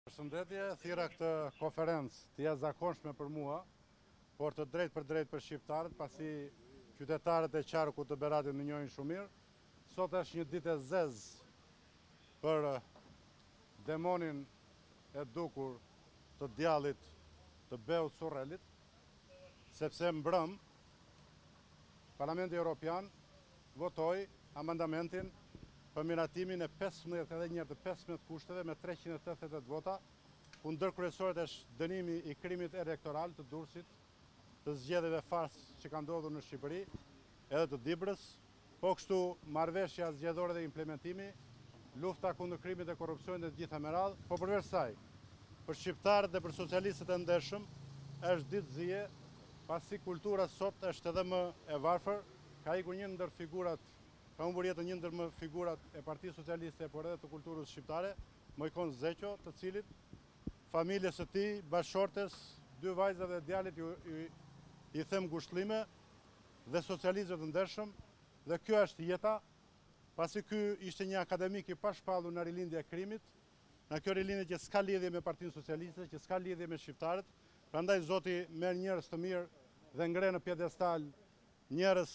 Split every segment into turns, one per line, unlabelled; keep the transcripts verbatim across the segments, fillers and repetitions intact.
Përshëndetje, thira këtë konferencë të jashtëzakonshme për mua, por të drejtë për drejtë për shqiptarët, pasi qytetarët e qarkut të Beratit më njohin shumë mirë. Sot është një ditë e zezë për demonin e dukur të djallit të Beut Surrelit, sepse mbrëm Parlamenti Evropian votoi amandamentin për miratimin e pesëmbëdhjetë edhe një herë të pesëmbëdhjetë kushteve me treqind e tetëdhjetë e tetë vota, ku ndër kryesorët është dënimi i krimit elektoral të Durrësit, të zgjedhjeve farsë që kanë ndodhur në Shqipëri, edhe të Dibrës, po kështu marrëveshja zgjedhore dhe implementimi, lufta kundër krimit dhe korrupsionit dhe të gjitha me radhë, po përveç saj, për shqiptarët dhe për socialistët e ndershëm, është ditë zije, pasi kultura sot është edhe më e varfër, ka ikur një ndër figurat Ka humbur jetën një ndër më figurat e Partisë Socialiste, por edhe të kulturës shqiptare, Mojkon Zeqo, të cilit familjes së tij, bashkëshortes, dy vajza dhe djalit ju, ju, i them ngushëllime dhe socialistëve të ndershëm, dhe kjo është jeta, pasi ky ishte një akademik i pashpallur në rilindje e krimit, në kjo rilindje që s'ka lidhje me Partinë Socialiste, që s'ka lidhje me shqiptarët, prandaj Zoti merr njerëz të mirë dhe ngre në pjedestal njerëz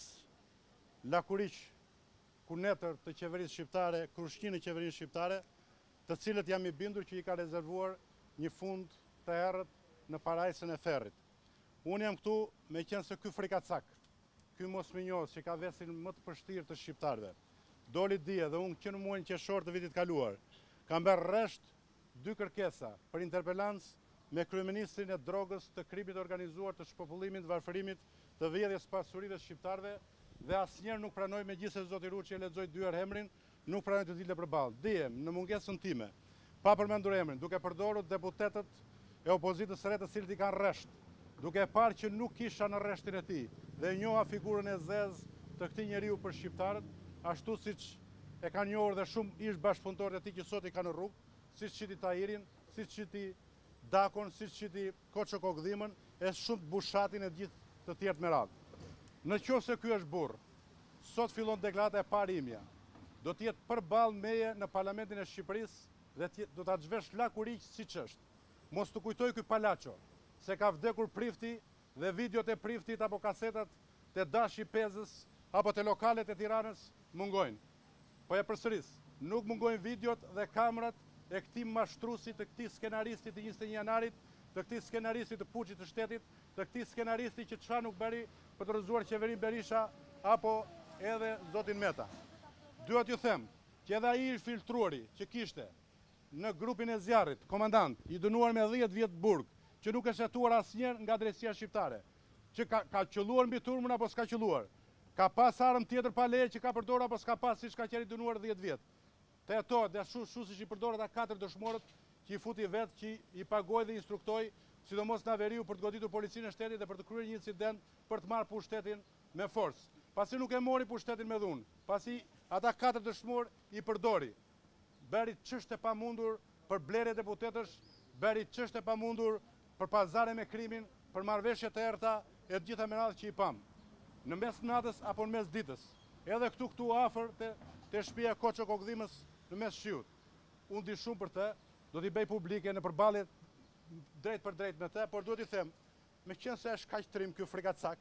lakuriq kunetër të qeverisë shqiptare, krushqinë në qeverinë shqiptare, të cilët jam i bindur që i ka rezervuar një fund të errët në parajsën e ferrit. Unë jam këtu me qenë se ky frikacak, ky mosminjos që ka vesin më të përshtirë të shqiptarëve, doli dje dhe unë që në muajin qershor të vitit kaluar, kam bërë rresht dy kërkesa për interpelancë me kryeministrin e drogës, të krimit organizuar, të shpopullimit, të varfërimit, të vjedhjes pasurive shqiptarëve, dhe asnjëherë nuk pranoj, megjithëse zoti Ruçi e lexoi dy herë emrin, nuk pranoj të dilte përballë. Dihem në mungesën time, pa përmendur emrin, duke përdorur deputetët e opozitës së re të cilët i kanë rresht, duke parë që nuk kisha në rreshtin e tij dhe njoha figurën e zezë të këtij njeriu për shqiptarët, ashtu siç e kanë njohur dhe shumë ish bashkëpunëtorët e tij që sot i kanë në rrugë, siç qiti Tahirin, siç qiti Dakon, siç qiti Koço Kokdhimën, e shumë Bushatin e gjithë të tjerë me radhë. Në qoftë se ky është burr, sot fillon deklarata e parë imja. Do të jetë përballë meje në Parlamentin e Shqipërisë dhe do ta zhvesh lakuriq siç është. Mos të kujtoj ky palaço, se ka vdekur Prifti dhe videot e Priftit apo kasetat të Dashi Pezës apo të lokalet e Tiranës mungojnë. Po e përsëris, nuk mungojnë videot dhe kamerat e këtij mashtruesi, të këtij skenaristi të njëzet e një janarit, të këtij skenaristi të puçit të shtetit, të këtij skenaristi që çfarë nuk bëri për të rrëzuar qeverinë Berisha apo edhe zotin Meta. Dua t'ju them që edhe ai i filtruari që kishte në grupin e zjarrit, komandant, i dënuar me dhjetë vjet burg, që nuk është hetuar asnjëherë nga drejtësia shqiptare, që ka, ka qelluar mbi turmën apo s'ka qelluar, ka pas armë tjetër pa leje që ka përdorur apo s'ka pas, siç ka qenë i dënuar dhjetë vjet. Te ato, dhe ashtu shu siç i përdorën ata katër dëshmorët që i futi vetë, që i pagoi dhe instruktoi, sidomos në Averiu, për të goditur policinë e shtetit dhe për të kryer një incident për të marrë pushtetin me forcë. Pasi nuk e mori pushtetin me dhunë, pasi ata katër dëshmor i përdori, bëri çështë e pamundur për blerje deputetësh, bëri çështë e pamundur për pazare me krimin, për marrëveshje të errta e të gjitha me radhë që i pam. Në mes natës apo në mes ditës, edhe këtu këtu afër te, te shtëpia e Koço Kokdhimës në mes shiut. Unë di shumë për të, do t'i bëj publike në përballje drejt për drejt me të, por duhet i them, me qenë se është kaq trim ky frikacak,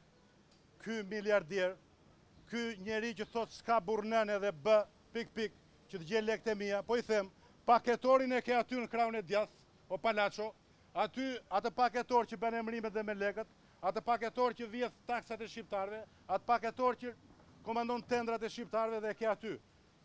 ky miliardier, ky njeri që thot s'ka burrnën edhe bë pik pik që të gjej lekët e mia, po i them, paketorin e ke aty në krahun e djath, o palaço, aty atë paketor që bën emrimet dhe me lekët, atë paketor që vjedh taksat e shqiptarëve, atë paketor që komandon tendrat e shqiptarëve dhe e ke aty.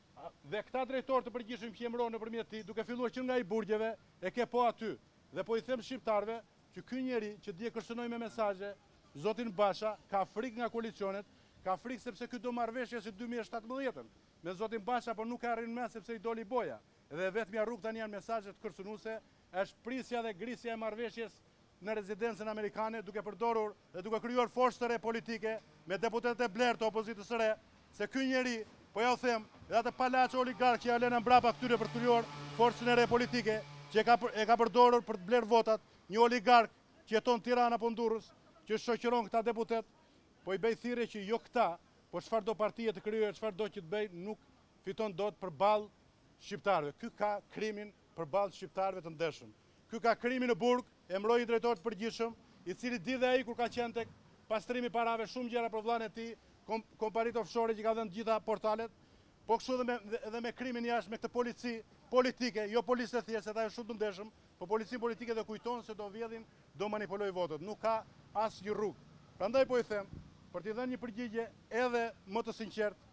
Dhe këta drejtor të përgjithshëm që emëron nëpërmjet tij, duke filluar që nga i burgjeve, e ke po aty. Dhe po i them shqiptarëve që ky njeri që dje kërcënoi me mesazhe zotin Basha ka frikë nga koalicionet, ka frikë sepse ky do marrëveshje si dy mijë e shtatëmbëdhjetën me zotin Basha, por nuk ka arrin më sepse i doli boja. Dhe vetmja rrugë tani janë mesazhet kërcënuese, është prisja dhe grisja e marrëveshjes në rezidencën amerikane, duke përdorur dhe duke krijuar forcë të re politike me deputetët e blerë të opozitës së re, se ky njeri, po ja u them, edhe atë palaço oligark që ja lënë mbrapa këtyre për të krijuar forcën e re politike, që e ka, e ka përdorur për të blerë votat, një oligark që jeton Tirana apo Durrës, që shoqëron këta deputet, po i bëj thirrje që jo këta, po çfarë do partie të krijojë, çfarë do që të bëj, nuk fiton dot përballë shqiptarëve. Ky ka krimin përballë shqiptarëve të ndershëm. ky ka krimi në burg, emëroi drejtor të përgjithshëm, i cili di dhe ai kur ka qenë tek pastrimi parave shumë gjëra për vllain e tij, kom, komparit offshore që ka dhënë gjitha portalet, po kështu edhe me, edhe me krimin jashtë me këtë polici politike, jo policë të thjeshtë, ata janë shumë të ndeshëm, po policinë politike dhe kujton se do vjedhin, do manipuloj votot. Nuk ka asnjë rrugë. Prandaj po i them, për t'i dhënë një përgjigje edhe më të sinqertë,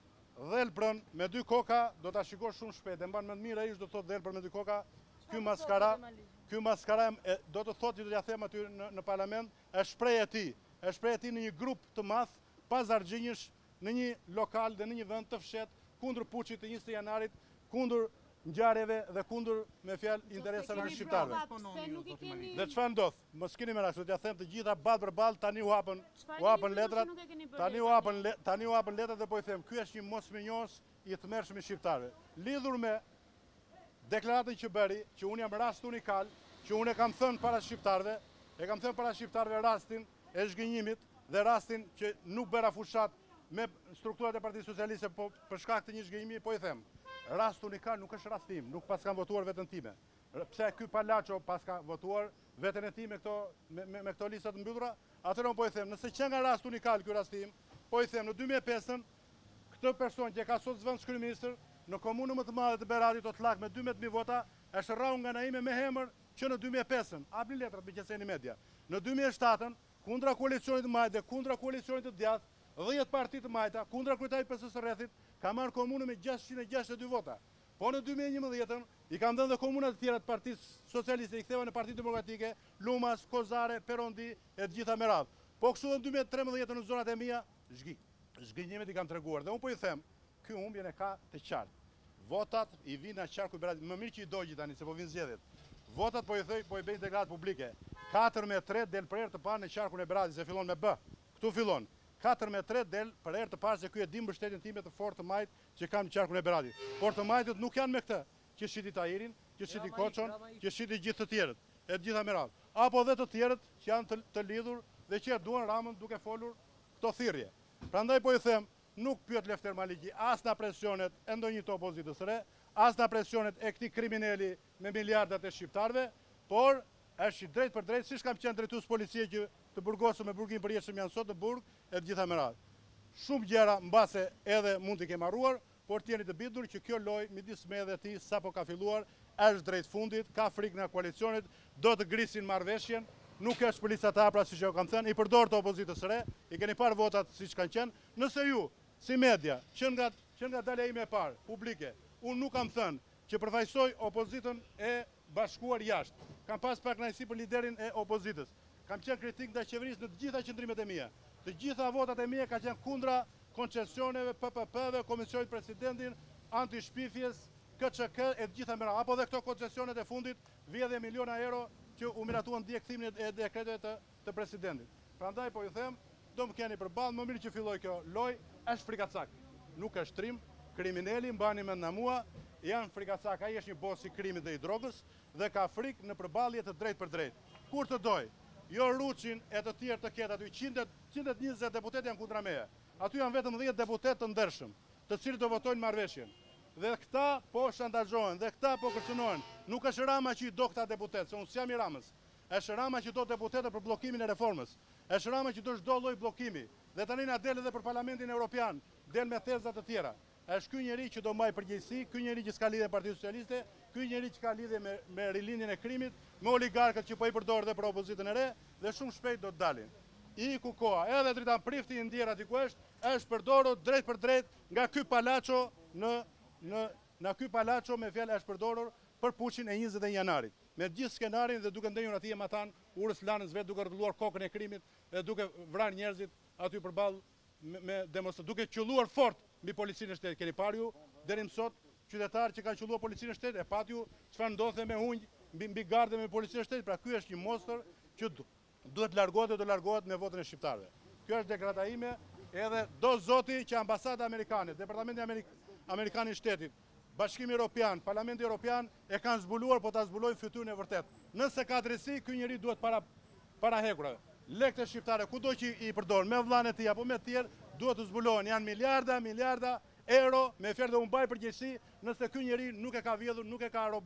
Dhelprën me dy koka do ta shikosh shumë shpejt. E mban më të mirë ai do të thotë Dhelprën me dy koka, ky maskara, ky maskara e, do të thotë që do t'ja them aty në, në parlament, është shprehja e tij, është shprehja e tij në një grup të madh pas argjinjësh në një lokal dhe në një vend të fshet kundër puçit të njëzet janarit, kundër ngjarjeve dhe kundër me fjalë interesave të shqiptarëve. Dhe çfarë ndodh? Mos keni merak, do t'ja them të gjitha ball për ball, tani u hapën, u hapën letrat, tani u hapën, tani u hapën letrat dhe po i them, ky është një mosminjos i tmerrshëm i shqiptarëve. Lidhur me deklaratën që bëri, që unë jam rast unikal, që unë e kam thënë para shqiptarëve, e kam thënë para shqiptarëve rastin e zhgënjimit dhe rastin që nuk bëra fushat me strukturat e Partisë Socialiste po për shkak të një zhgënjimi, po i them. Rast unikal nuk është rast tim, nuk pas kanë votuar veten time. Pse ky Palaço pas ka votuar veten e tij me këto me, me, me këto lista të mbyllura? Atëherë po i them, nëse që nga rast unikal ky rast tim, po i them në dy mijë e pesë këtë person që ka sot zëvendës kryeministër në komunën më të madhe të Beratit o Llak me dymbëdhjetë mijë vota, është rrahur nga Naime me hemër që në dy mijë e pesë, hapni letrat me qeseni media. Në dy mijë e shtatë, kundra koalicionit të majtë, kundra koalicionit të djathtë, dhjetë parti të majta, kundra kryetarit P S S-rrethit, ka marrë komunën me gjashtëqind e gjashtëdhjetë e dy vota. Po në dy mijë e njëmbëdhjetë i kam dhënë dhe komunat të tjera të Partisë Socialiste, i ktheva në Partitë Demokratike, Lumas, Kozare, Perondi e të gjitha me radhë. Po kështu dhe në dy mijë e trembëdhjetë në zonat e mia, zhgi. Zhgënjimet i kam treguar dhe unë po i them, ky humbjen e ka të qartë. Votat i vinë në qarku i Beratit, më mirë që i dogji tani se po vinë zgjedhjet. Votat po i thoj, po i bëjnë deklaratë publike. katër me tre del për herë të parë në qarkun e Beratit, se fillon me B. Ktu fillon. katër me tre del për herë të parë se ky e di mbështetjen time të fortë të majt që kam në qarkun e Beratit. Por të majtët nuk janë me këtë, që shiti Tahirin, që shiti Koçon, që shiti gjithë të tjerët, e të gjitha me radhë. Apo dhe të tjerët që janë të, të lidhur dhe që e duan Ramën duke folur këto thirrje. Prandaj po i them, nuk pyet Lefter Maliki as na presionet e ndonjë të opozitës së re, as na presionet e këtij kriminali me miliardat e shqiptarëve, por është drejt për drejt, siç kam qenë drejtues policie që të burgosur me burgim përjetshëm janë sot në burg e të gjitha me radhë. Shumë gjëra mbase edhe mund t'i kem harruar, por t'jeni të bindur që kjo lojë midis me dhe ti sapo ka filluar, është drejt fundit, ka frikë nga koalicionit, do të grisin marrëveshjen, nuk është për lista të hapura siç e kam thënë, i përdor të opozitës së re, i keni parë votat siç kanë qenë. Nëse ju, si media, që nga që nga dalja ime e parë, publike, unë nuk kam thënë që përfaqësoj opozitën e bashkuar jashtë. Kam pas pak kënaqësi për liderin e opozitës. Kam qenë kritik ndaj qeverisë në të gjitha qendrimet e mia. Të gjitha votat e mia ka qenë kundra koncesioneve, P P P-ve, Komisionit Presidentin, anti-shpifjes, K Ç K e të gjitha me radhë. Apo dhe këto koncesionet e fundit, vjedhje miliona euro që u miratuan ndjekthimin e dekreteve të, të presidentit. Prandaj po ju them, do më keni përballë, më mirë që filloj kjo lojë, është frikacak. Nuk është trim, kriminali mbani mend na mua, janë frikacak, ai është një bos i krimit dhe i drogës dhe ka frikë në përballje të drejtë për drejtë. Kur të doj, jo Ruçin e të tjerë të ketë aty njëqind e njëzet deputet janë kundra meje. Aty janë vetëm dhjetë deputet të ndershëm, të cilët do votojnë marrëveshjen. Dhe këta po shantazhohen, dhe këta po kërcënohen. Nuk është Rama që i do këta deputet, se unë s'jam i Ramës. Është Rama që do deputetët për bllokimin e reformës. Është Rama që do çdo lloj bllokimi. Dhe tani na del edhe për Parlamentin Evropian, del me theza të tjera. Është ky njeri që do mbaj përgjegjësi, ky njeri që s'ka lidhje me Partinë Socialiste, ky njeri që ka lidhje me, me rilindjen e krimit, me oligarkët që po i përdor dhe për opozitën e re, dhe shumë shpejt do të dalin. I ku koha, edhe Dritan Prifti i ndjer aty ku është, është përdorur drejt për drejt nga ky Palaço në në në ky Palaço me fjalë është përdorur për puçin e njëzet e një janarit. Me gjithë skenarin dhe duke ndenjur atje matan, urës lanës vetë, duke rrotulluar kokën e krimit dhe duke vrarë njerëzit aty përballë me, me demonstrat, duke qelluar fort mbi policinë e shtetit. Keni parë ju deri më sot qytetarë që kanë qelluar policinë e shtetit, e pat ju çfarë ndodhte me hunj mbi mbi gardë me policinë e shtetit. Pra ky është një monstër që duhet largohet dhe do largohet me votën e shqiptarëve. Kjo është dekreta ime, edhe do zoti që ambasada amerikane, departamenti amerik amerikan i shtetit, Bashkimi Evropian, Parlamenti Evropian e kanë zbuluar, po ta zbulojnë fytyrën e vërtet. Nëse ka drejtësi, ky njeri duhet para para hekurave. Lekët e shqiptare, kudo që i përdor, me vllanë e tij apo me të tjerë, duhet të zbulohen. Janë miliarda, miliarda euro, me fjalë dhe unë mbaj përgjegjësi nëse ky njeri nuk e ka vjedhur, nuk e ka robëruar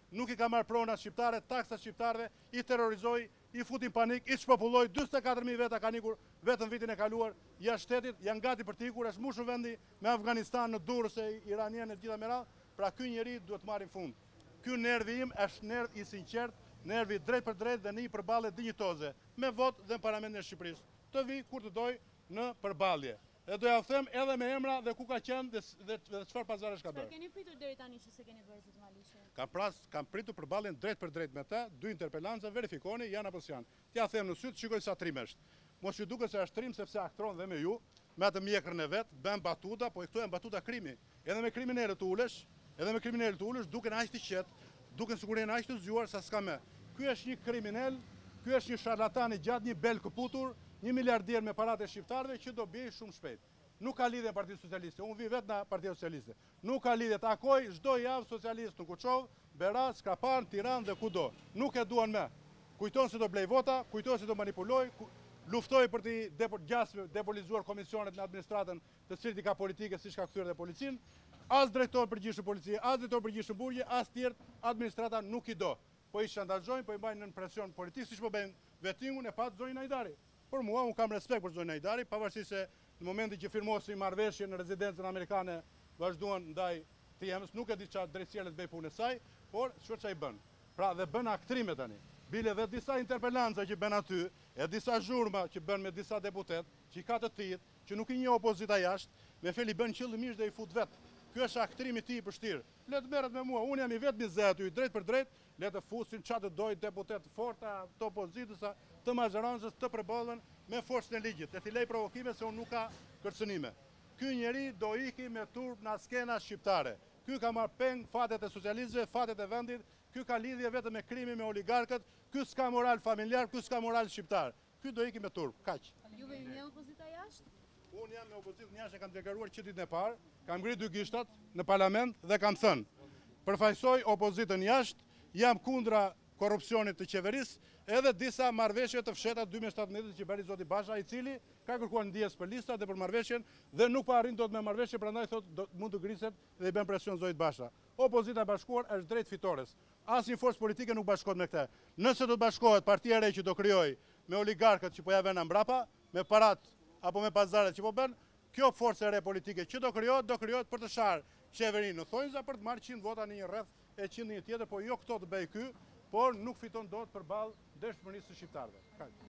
nuk i ka marrë prona shqiptare, taksa shqiptarëve, i terrorizoi, i futin panik, i shpopulloi, njëzet e katër mijë veta kanë ikur vetëm vitin e kaluar jashtë shtetit, janë gati për të ikur, është mbushur vendi me Afganistan në durrës e iranien e gjitha me radhë, pra ky njeri duhet të marrë fund. Ky nervi im është nerv i sinqert, nervi drejt për drejt dhe në një përballje dinjitoze, me vot dhe në Parlamentin e Shqipërisë. Të vi kur të doj në përballje. Dhe do ja them edhe me emra dhe ku ka qenë dhe, dhe, dhe çfarë pazare ka bërë.
Çfarë keni pritur deri tani që se keni bërë zot Malishi?
Kam pras, kam pritur përballjen drejt për drejt me të, dy interpelanca, verifikoni janë apo s'janë. T'ja them në syt, shikoj sa trim është. Mos ju duket se është trim sepse aktron dhe me ju, me atë mjekrën e vet, bën batuta, po i këtu janë batuta krimi. Edhe me kriminalët ulesh, edhe me kriminalët ulesh, duken aq të qetë, duken sikur janë aq të zgjuar sa s'ka më. Ky është një kriminal, ky është një sharlatan i gjatë, një bel këputur, një miliardier me paratë e shqiptarëve që do bie shumë shpejt. Nuk ka lidhje Partia Socialiste, unë vi vetë në Partia Socialiste. Nuk ka lidhje, takoj çdo javë socialist në Kuçov, Berat, Skapan, Tiranë dhe kudo. Nuk e duan me. Kujton se do blej vota, kujton se do manipuloj, luftoj për të gjasme, depolizuar komisionet në administratën të cilit i ka politike siç ka kthyer dhe policin. As drejtor përgjithshëm policie, as drejtor përgjithshëm burgje, as tjerë administrata nuk i do. Po i shantazhojnë, po i mbajnë në presion politik siç po bëjnë vettingun e pat zonjën Hajdari. Por mua unë kam respekt për zonjën Hajdari, pavarësisht se në momentin që firmosi marrëveshje në rezidencën amerikane vazhduan ndaj të jemës, nuk e di çfarë drejtësirë të bëj punën e saj, por çfarë çai bën. Pra dhe bën aktrime tani. Bile dhe disa interpelanca që bën aty, e disa zhurma që bën me disa deputet, që i ka të tillë, që nuk i njeh opozita jashtë, me feli bën qëllimisht dhe i fut vet. Ky është aktrimi i tij i përshtir. Le të merret me mua, unë jam i vetmi zë aty, drejt për drejt, le të fusin çfarë të dojë deputet të forta, të opozitës, të mazharancës, të përballën me forcën e ligjit. E t'i lej provokime se unë nuk ka kërcënime. Ky njeri do iki me turp në skena shqiptare. Ky ka marrë peng fatet e socialistëve, fatet e vendit, ky ka lidhje vetëm me krimin me oligarkët, ky s'ka moral familjar, ky s'ka moral shqiptar. Ky do iki me turp, kaq.
Juve ju njeh opozita jashtë?
Unë jam me opozitën jashtë, e kam deklaruar që ditën e parë, kam ngritur dy gishtat në parlament dhe kam thënë, përfaqësoj opozitën jashtë, jam kundra korrupsionit të qeverisë, edhe disa marrëveshje të fsheta dy mijë e shtatëmbëdhjetë që bëri zoti Basha, i cili ka kërkuar ndjes për listat dhe për marrëveshjen dhe nuk pa arrin dot me marrëveshje, prandaj thotë mund të griset dhe i bën presion zotit Basha. Opozita e bashkuar është drejt fitores. Asnjë forcë politike nuk bashkohet me këtë. Nëse do të bashkohet partia e re që do krijoj me oligarkët që po ja vënë mbrapa, me parat apo me pazaret që po bën, kjo forcë e re politike që do krijohet, do krijohet për të sharë qeverinë në thonjza për të marrë qind vota në një rreth e qind në një tjetër, po jo këto të bëj ky, por nuk fiton dot përballë dëshmërisë së shqiptarëve.